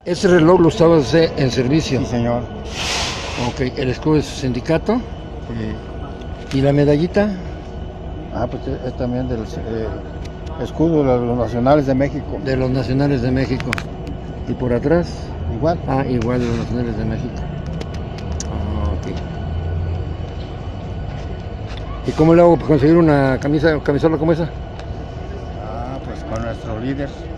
Ese reloj lo estaba en servicio. Sí, señor. Ok, el escudo de su sindicato. Sí. ¿Y la medallita? Ah, pues es también del escudo de los nacionales de México. De los nacionales de México. ¿Y por atrás? Igual. Ah, igual de los nacionales de México. Ah, ok. ¿Y cómo le hago para conseguir una camisola como esa? Ah, pues con nuestro líder.